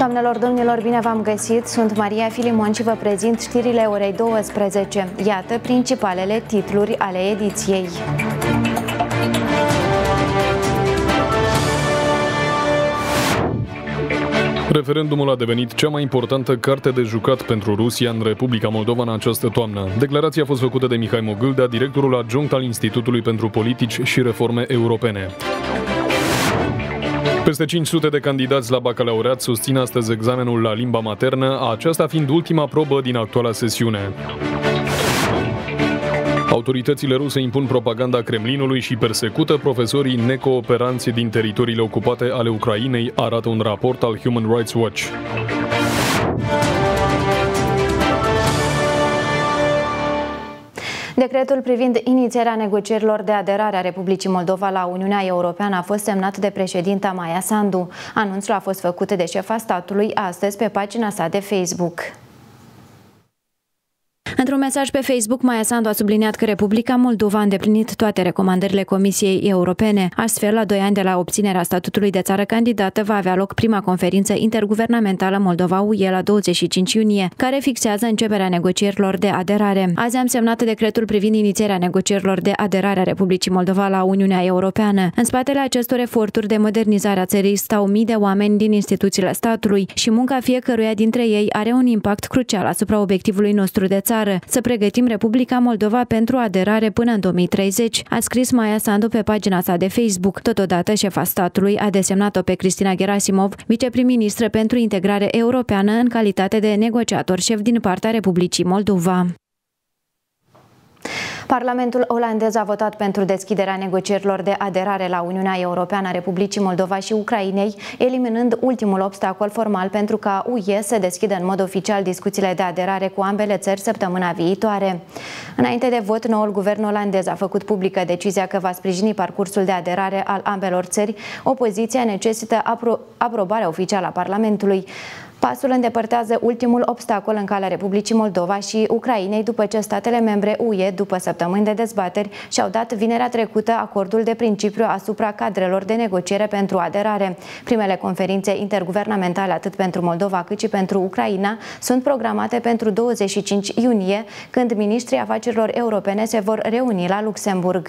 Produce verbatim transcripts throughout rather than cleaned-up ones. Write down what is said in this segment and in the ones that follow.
Doamnelor, domnilor, bine v-am găsit! Sunt Maria Filimon și vă prezint știrile orei douăsprezece. Iată principalele titluri ale ediției. Referendumul a devenit cea mai importantă carte de jucat pentru Rusia în Republica Moldova în această toamnă. Declarația a fost făcută de Mihai Mogâldea, directorul adjunct al Institutului pentru Politici și Reforme Europene. Peste cinci sute de candidați la bacalaureat susțin astăzi examenul la limba maternă, aceasta fiind ultima probă din actuala sesiune. Autoritățile ruse impun propaganda Kremlinului și persecută profesorii necooperanți din teritoriile ocupate ale Ucrainei, arată un raport al Human Rights Watch. Decretul privind inițierea negocierilor de aderare a Republicii Moldova la Uniunea Europeană a fost semnat de președinta Maia Sandu. Anunțul a fost făcut de șefa statului astăzi pe pagina sa de Facebook. Într-un mesaj pe Facebook, Maia Sandu a subliniat că Republica Moldova a îndeplinit toate recomandările Comisiei Europene. Astfel, la doi ani de la obținerea statutului de țară candidată, va avea loc prima conferință interguvernamentală Moldova-U E la douăzeci și cinci iunie, care fixează începerea negocierilor de aderare. Azi am semnat decretul privind inițierea negocierilor de aderare a Republicii Moldova la Uniunea Europeană. În spatele acestor eforturi de modernizare a țării stau mii de oameni din instituțiile statului și munca fiecăruia dintre ei are un impact crucial asupra obiectivului nostru de țară: să pregătim Republica Moldova pentru aderare până în două mii treizeci, a scris Maia Sandu pe pagina sa de Facebook. Totodată, șefa statului a desemnat-o pe Cristina Gerasimov, viceprim-ministră pentru integrare europeană, în calitate de negociator șef din partea Republicii Moldova. Parlamentul olandez a votat pentru deschiderea negocierilor de aderare la Uniunea Europeană a Republicii Moldova și Ucrainei, eliminând ultimul obstacol formal pentru ca U E să deschidă în mod oficial discuțiile de aderare cu ambele țări săptămâna viitoare. Înainte de vot, noul guvern olandez a făcut publică decizia că va sprijini parcursul de aderare al ambelor țări. Opoziția necesită apro aprobarea oficială a Parlamentului. Pasul îndepărtează ultimul obstacol în calea Republicii Moldova și Ucrainei după ce statele membre U E, după săptămâni de dezbateri, și-au dat vinerea trecută acordul de principiu asupra cadrelor de negociere pentru aderare. Primele conferințe interguvernamentale, atât pentru Moldova cât și pentru Ucraina, sunt programate pentru douăzeci și cinci iunie, când ministrii afacerilor europene se vor reuni la Luxemburg.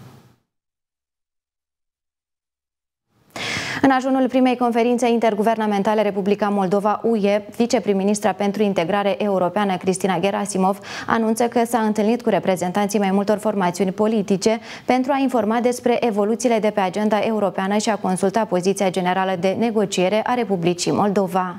În ajunul primei conferințe interguvernamentale Republica Moldova-U E, viceprim-ministra pentru integrare europeană Cristina Gerasimov anunță că s-a întâlnit cu reprezentanții mai multor formațiuni politice pentru a informa despre evoluțiile de pe agenda europeană și a consulta poziția generală de negociere a Republicii Moldova.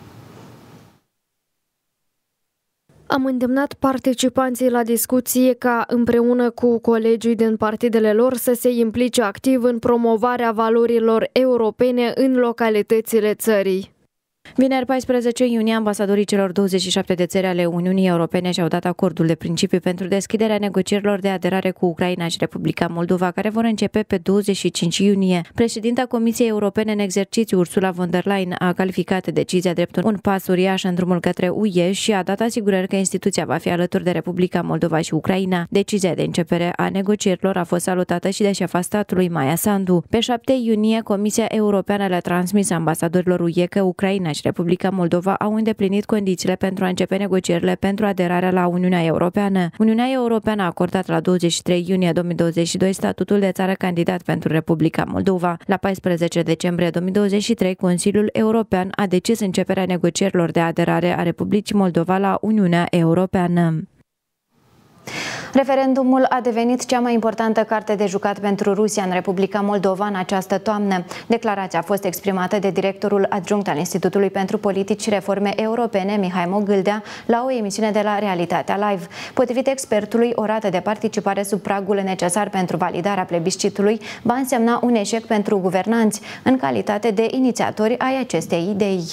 Am îndemnat participanții la discuție ca, împreună cu colegii din partidele lor, să se implice activ în promovarea valorilor europene în localitățile țării. Vineri paisprezece iunie, ambasadorii celor douăzeci și șapte de țări ale Uniunii Europene și-au dat acordul de principiu pentru deschiderea negocierilor de aderare cu Ucraina și Republica Moldova, care vor începe pe douăzeci și cinci iunie. Președinta Comisiei Europene în exercițiu, Ursula von der Leyen, a calificat decizia drept un pas uriaș în drumul către U E și a dat asigurări că instituția va fi alături de Republica Moldova și Ucraina. Decizia de începere a negocierilor a fost salutată și de șefa statului, Maia Sandu. Pe șapte iunie, Comisia Europeană le-a transmis ambasadorilor U E că Ucraina și Republica Moldova au îndeplinit condițiile pentru a începe negocierile pentru aderarea la Uniunea Europeană. Uniunea Europeană a acordat la douăzeci și trei iunie două mii douăzeci și doi statutul de țară candidat pentru Republica Moldova. La paisprezece decembrie două mii douăzeci și trei, Consiliul European a decis începerea negocierilor de aderare a Republicii Moldova la Uniunea Europeană. Referendumul a devenit cea mai importantă carte de jucat pentru Rusia în Republica Moldova în această toamnă. Declarația a fost exprimată de directorul adjunct al Institutului pentru Politici și Reforme Europene, Mihai Mogâldea, la o emisiune de la Realitatea Live. Potrivit expertului, o rată de participare sub pragul necesar pentru validarea plebiscitului va însemna un eșec pentru guvernanți, în calitate de inițiatori ai acestei idei.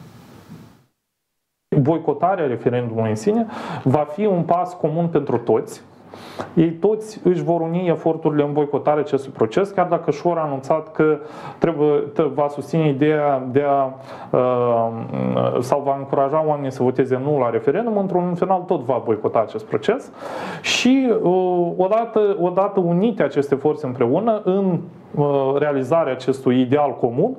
Boicotarea referendumului în sine va fi un pas comun pentru toți. Ei toți își vor uni eforturile în boicotarea acestui proces, chiar dacă și-au anunțat că trebuie, va susține ideea de a sau va încuraja oamenii să voteze nu la referendum, într-un final tot va boicota acest proces. Și odată, odată unite aceste forțe împreună în realizarea acestui ideal comun,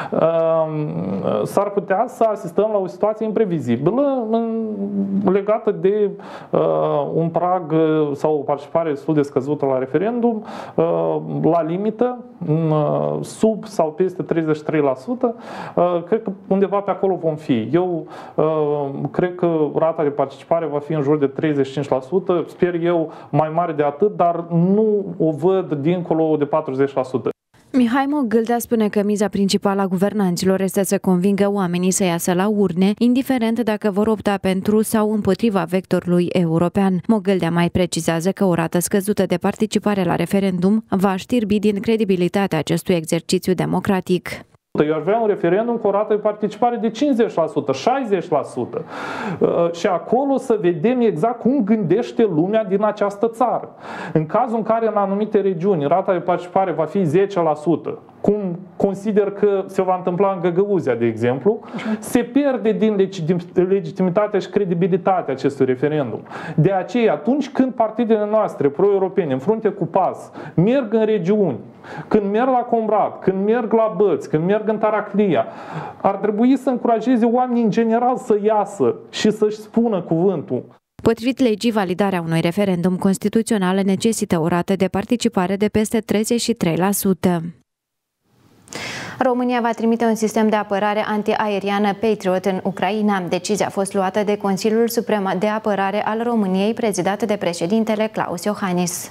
s-ar putea să asistăm la o situație imprevizibilă legată de un prag sau o participare destul de scăzută la referendum, la limită, sub sau peste treizeci și trei la sută. Cred că undeva pe acolo vom fi. Eu cred că rata de participare va fi în jur de treizeci și cinci la sută, sper eu mai mare de atât, dar nu o văd dincolo de patruzeci la sută. Mihailo Gâldea spune că miza principală a guvernanților este să convingă oamenii să iasă la urne, indiferent dacă vor opta pentru sau împotriva vectorului european. Mogâldea mai precizează că o rată scăzută de participare la referendum va știrbi din credibilitatea acestui exercițiu democratic. Eu aș vrea un referendum cu o rată de participare de cincizeci la sută, șaizeci la sută. Și acolo să vedem exact cum gândește lumea din această țară. În cazul în care în anumite regiuni rata de participare va fi zece la sută, cum consider că se va întâmpla în Găgăuzia, de exemplu, se pierde din legitimitatea și credibilitatea acestui referendum. De aceea, atunci când partidele noastre pro-europene, în frunte cu pas, merg în regiuni, când merg la Comrat, când merg la Băți, când merg în Taraclia, ar trebui să încurajeze oamenii în general să iasă și să-și spună cuvântul. Potrivit legii, validarea unui referendum constituțional necesită o rată de participare de peste treizeci și trei la sută. România va trimite un sistem de apărare antiaeriană Patriot în Ucraina. Decizia a fost luată de Consiliul Suprem de Apărare al României, prezidat de președintele Klaus Iohannis.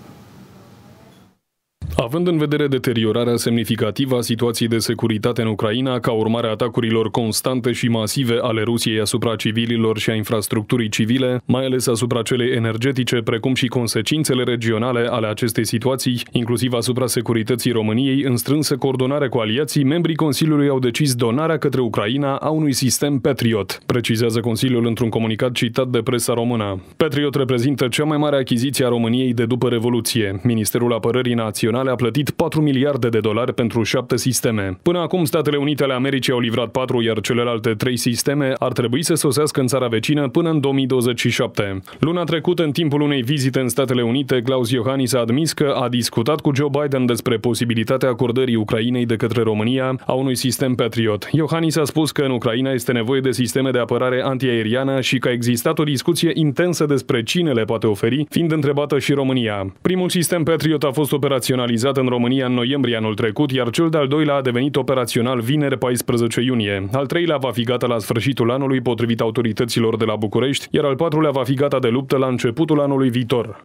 Având în vedere deteriorarea semnificativă a situației de securitate în Ucraina, ca urmare a atacurilor constante și masive ale Rusiei asupra civililor și a infrastructurii civile, mai ales asupra celei energetice, precum și consecințele regionale ale acestei situații, inclusiv asupra securității României, în strânsă coordonare cu aliații, membrii Consiliului au decis donarea către Ucraina a unui sistem Patriot, precizează Consiliul într-un comunicat citat de presa română. Patriot reprezintă cea mai mare achiziție a României de după Revoluție. Ministerul Apărării Naționale a plătit patru miliarde de dolari pentru șapte sisteme. Până acum, Statele Unite ale Americii au livrat patru, iar celelalte trei sisteme ar trebui să sosească în țara vecină până în două mii douăzeci și șapte. Luna trecută, în timpul unei vizite în Statele Unite, Klaus Iohannis a admis că a discutat cu Joe Biden despre posibilitatea acordării Ucrainei de către România a unui sistem Patriot. Iohannis a spus că în Ucraina este nevoie de sisteme de apărare antiaeriană și că a existat o discuție intensă despre cine le poate oferi, fiind întrebată și România. Primul sistem Patriot a fost operațional în România în noiembrie anul trecut, iar cel de-al doilea a devenit operațional vineri paisprezece iunie. Al treilea va fi gata la sfârșitul anului, potrivit autorităților de la București, iar al patrulea va fi gata de luptă la începutul anului viitor.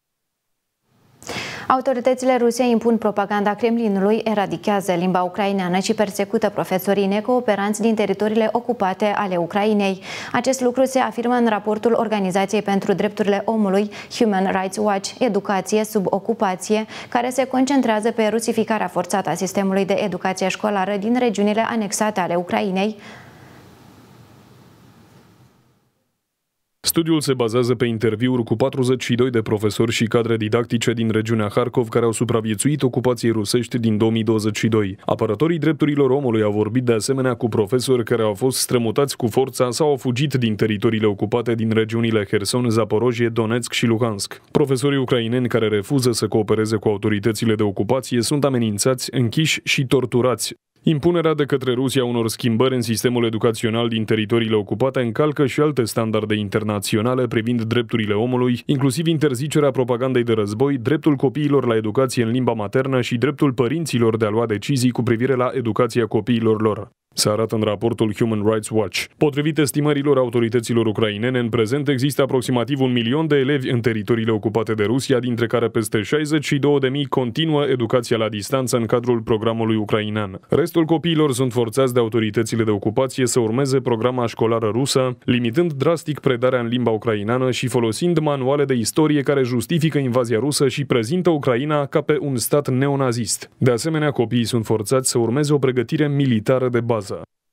Autoritățile ruse impun propaganda Kremlinului, eradichează limba ucraineană și persecută profesorii necooperanți din teritoriile ocupate ale Ucrainei. Acest lucru se afirmă în raportul Organizației pentru Drepturile Omului Human Rights Watch, Educație sub ocupație, care se concentrează pe rusificarea forțată a sistemului de educație școlară din regiunile anexate ale Ucrainei. Studiul se bazează pe interviuri cu patruzeci și doi de profesori și cadre didactice din regiunea Harkov care au supraviețuit ocupației rusești din două mii douăzeci și doi. Apărătorii drepturilor omului au vorbit de asemenea cu profesori care au fost strămutați cu forța sau au fugit din teritoriile ocupate din regiunile Herson, Zaporojie, Donetsk și Luhansk. Profesorii ucraineni care refuză să coopereze cu autoritățile de ocupație sunt amenințați, închiși și torturați. Impunerea de către Rusia unor schimbări în sistemul educațional din teritoriile ocupate încalcă și alte standarde internaționale privind drepturile omului, inclusiv interzicerea propagandei de război, dreptul copiilor la educație în limba maternă și dreptul părinților de a lua decizii cu privire la educația copiilor lor. Se arată în raportul Human Rights Watch. Potrivit estimărilor autorităților ucrainene, în prezent există aproximativ un milion de elevi în teritoriile ocupate de Rusia, dintre care peste șaizeci și două de mii continuă educația la distanță în cadrul programului ucrainean. Restul copiilor sunt forțați de autoritățile de ocupație să urmeze programa școlară rusă, limitând drastic predarea în limba ucraineană și folosind manuale de istorie care justifică invazia rusă și prezintă Ucraina ca pe un stat neonazist. De asemenea, copiii sunt forțați să urmeze o pregătire militară de bază.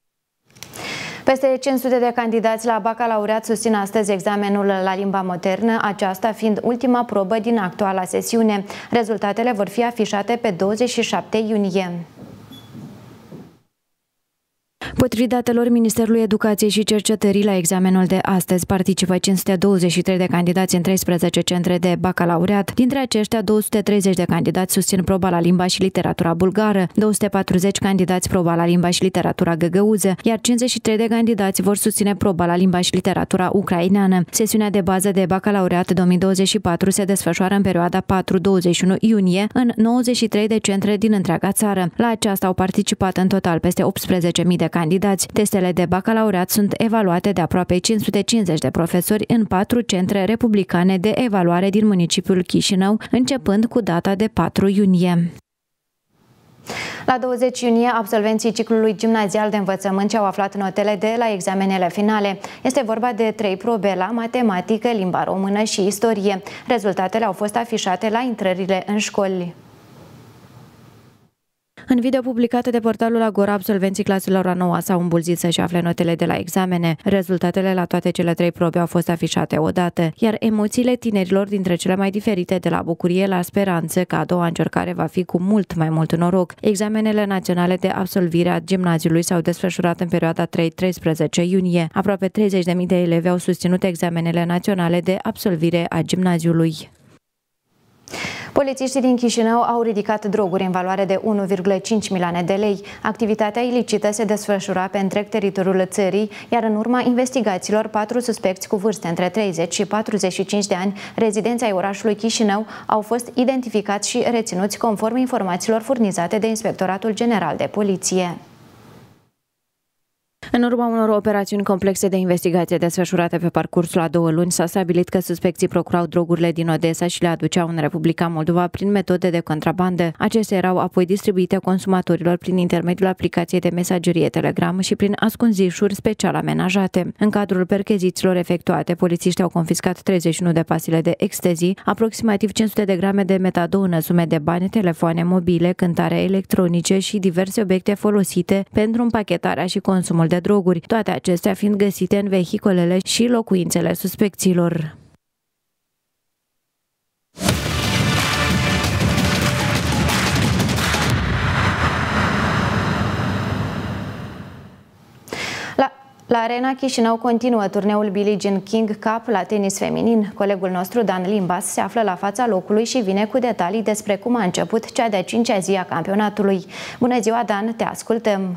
Peste cinci sute de candidați la bacalaureat susțin astăzi examenul la limba maternă, aceasta fiind ultima probă din actuala sesiune. Rezultatele vor fi afișate pe douăzeci și șapte iunie. Potrivit datelor Ministerului Educației și Cercetării, la examenul de astăzi participă cinci sute douăzeci și trei de candidați în treisprezece centre de bacalaureat. Dintre aceștia, două sute treizeci de candidați susțin proba la limba și literatura bulgară, două sute patruzeci candidați proba la limba și literatura găgăuză, iar cincizeci și trei de candidați vor susține proba la limba și literatura ucraineană. Sesiunea de bază de bacalaureat două mii douăzeci și patru se desfășoară în perioada patru douăzeci și unu iunie în nouăzeci și trei de centre din întreaga țară. La aceasta au participat în total peste optsprezece mii de candidați. Testele de bacalaureat sunt evaluate de aproape cinci sute cincizeci de profesori în patru centre republicane de evaluare din municipiul Chișinău, începând cu data de patru iunie. La douăzeci iunie, absolvenții ciclului gimnazial de învățământ și-au aflat notele de la examenele finale. Este vorba de trei probe la matematică, limba română și istorie. Rezultatele au fost afișate la intrările în școli. În video publicat de portalul Agora, absolvenții claselor a noua s-au îmbulzit să-și afle notele de la examene. Rezultatele la toate cele trei probe au fost afișate odată, iar emoțiile tinerilor dintre cele mai diferite, de la bucurie la speranță că a doua încercare va fi cu mult mai mult noroc. Examenele naționale de absolvire a gimnaziului s-au desfășurat în perioada trei treisprezece iunie. Aproape treizeci de mii de elevi au susținut examenele naționale de absolvire a gimnaziului. Polițiștii din Chișinău au ridicat droguri în valoare de unu virgulă cinci milioane de lei. Activitatea ilicită se desfășura pe întreg teritoriul țării, iar în urma investigațiilor, patru suspecți cu vârste între treizeci și patruzeci și cinci de ani, rezidenți ai orașului Chișinău, au fost identificați și reținuți conform informațiilor furnizate de Inspectoratul General de Poliție. În urma unor operațiuni complexe de investigație desfășurate pe parcursul a două luni, s-a stabilit că suspecții procurau drogurile din Odessa și le aduceau în Republica Moldova prin metode de contrabandă. Acestea erau apoi distribuite consumatorilor prin intermediul aplicației de mesagerie Telegram și prin ascunzișuri special amenajate. În cadrul perchezițiilor efectuate, polițiștii au confiscat treizeci și unu de pastile de ecstasy, aproximativ cinci sute de grame de metadonă, sume de bani, telefoane mobile, cântare electronice și diverse obiecte folosite pentru împachetarea și consumul de droguri, toate acestea fiind găsite în vehiculele și locuințele suspecților. La La Arena Chișinău continuă turneul Billie Jean King Cup la tenis feminin. Colegul nostru, Dan Limbas, se află la fața locului și vine cu detalii despre cum a început cea de-a cincea zi a campionatului. Bună ziua, Dan, te ascultăm!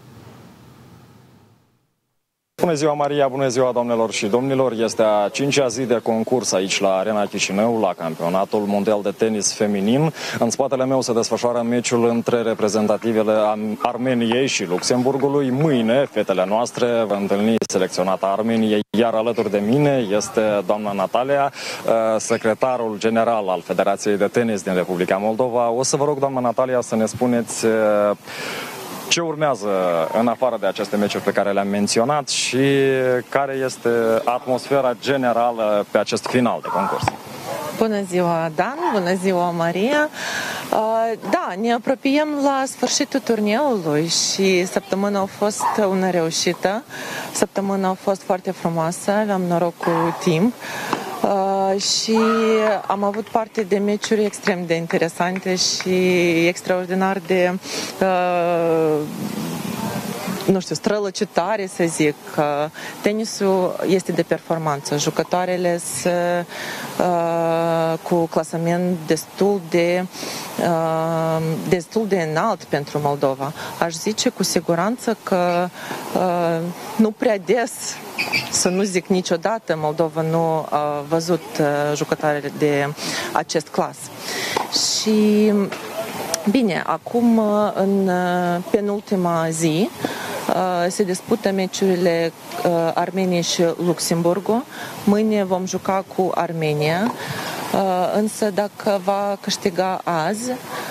Bună ziua, Maria! Bună ziua, doamnelor și domnilor! Este a cincea zi de concurs aici la Arena Chișinău, la campionatul mondial de tenis feminin. În spatele meu se desfășoară meciul între reprezentativele Armeniei și Luxemburgului. Mâine, fetele noastre va întâlni selecționata Armeniei, iar alături de mine este doamna Natalia, secretarul general al Federației de Tenis din Republica Moldova. O să vă rog, doamna Natalia, să ne spuneți ce urmează în afară de aceste meciuri pe care le-am menționat și care este atmosfera generală pe acest final de concurs. Bună ziua, Dan! Bună ziua, Maria! Da, ne apropiem la sfârșitul turneului și săptămâna a fost una reușită. Săptămâna a fost foarte frumoasă, aveam noroc cu timp. Uh, și am avut parte de meciuri extrem de interesante și extraordinar de uh, nu știu, strălucitoare, să zic. Tenisul este de performanță. Jucătoarele sunt uh, cu clasament destul de uh, destul de înalt pentru Moldova. Aș zice cu siguranță că uh, nu prea des, să nu zic niciodată, Moldova nu a văzut uh, jucătoare de acest clas. Și bine, acum în penultima zi se dispută meciurile Armeniei și Luxemburgul. Mâine vom juca cu Armenia, însă dacă va câștiga azi,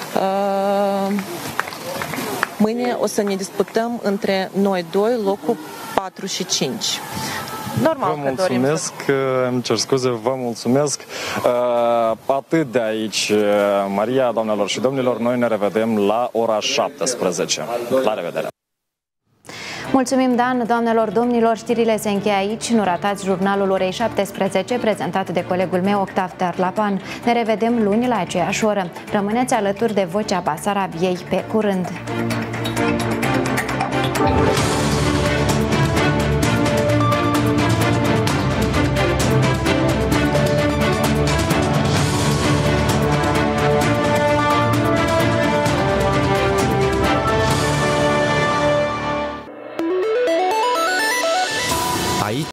mâine o să ne disputăm între noi doi locul patru și cinci. Normal, vă mulțumesc, să... îmi cer scuze, vă mulțumesc. Atât de aici, Maria, doamnelor și domnilor, noi ne revedem la ora șaptesprezece. La revedere! Mulțumim, Dan, doamnelor, domnilor, știrile se încheie aici. Nu ratați jurnalul orei șaptesprezece, prezentat de colegul meu, Octav Tarlapan. Ne revedem luni la aceeași oră. Rămâneți alături de Vocea Basarabiei. Pe curând!